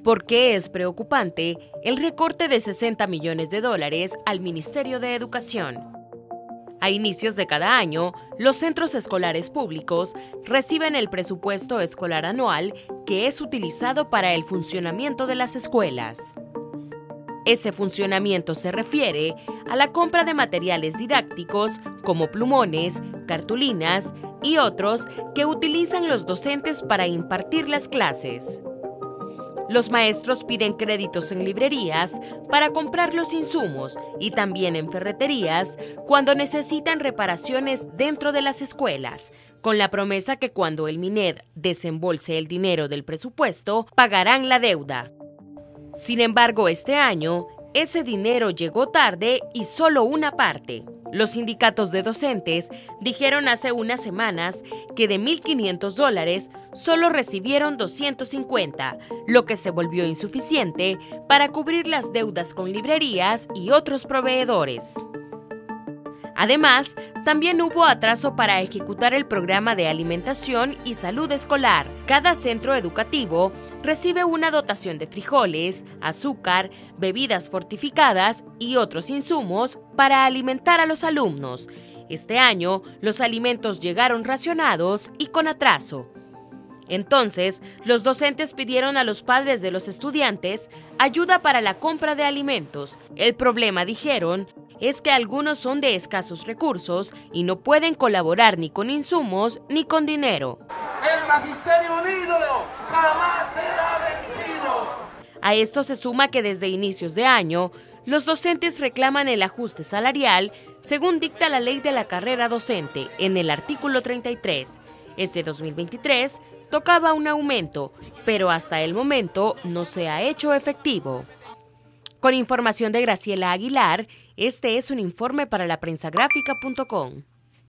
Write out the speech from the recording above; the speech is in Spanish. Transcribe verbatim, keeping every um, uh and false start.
¿Por qué es preocupante el recorte de sesenta millones de dólares al Ministerio de Educación? A inicios de cada año, los centros escolares públicos reciben el presupuesto escolar anual que es utilizado para el funcionamiento de las escuelas. Ese funcionamiento se refiere a la compra de materiales didácticos como plumones, cartulinas y otros que utilizan los docentes para impartir las clases. Los maestros piden créditos en librerías para comprar los insumos y también en ferreterías cuando necesitan reparaciones dentro de las escuelas, con la promesa que cuando el MINED desembolse el dinero del presupuesto, pagarán la deuda. Sin embargo, este año, ese dinero llegó tarde y solo una parte. Los sindicatos de docentes dijeron hace unas semanas que de mil quinientos dólares solo recibieron doscientos cincuenta, lo que se volvió insuficiente para cubrir las deudas con librerías y otros proveedores. Además, también hubo atraso para ejecutar el programa de alimentación y salud escolar. Cada centro educativo recibe una dotación de frijoles, azúcar, bebidas fortificadas y otros insumos para alimentar a los alumnos. Este año, los alimentos llegaron racionados y con atraso. Entonces, los docentes pidieron a los padres de los estudiantes ayuda para la compra de alimentos. El problema, dijeron, es que algunos son de escasos recursos y no pueden colaborar ni con insumos ni con dinero. El Magisterio Unido jamás será vencido. A esto se suma que desde inicios de año, los docentes reclaman el ajuste salarial según dicta la ley de la carrera docente en el artículo treinta y tres. Este dos mil veintitrés tocaba un aumento, pero hasta el momento no se ha hecho efectivo. Con información de Graciela Aguilar, este es un informe para la prensa gráfica punto com.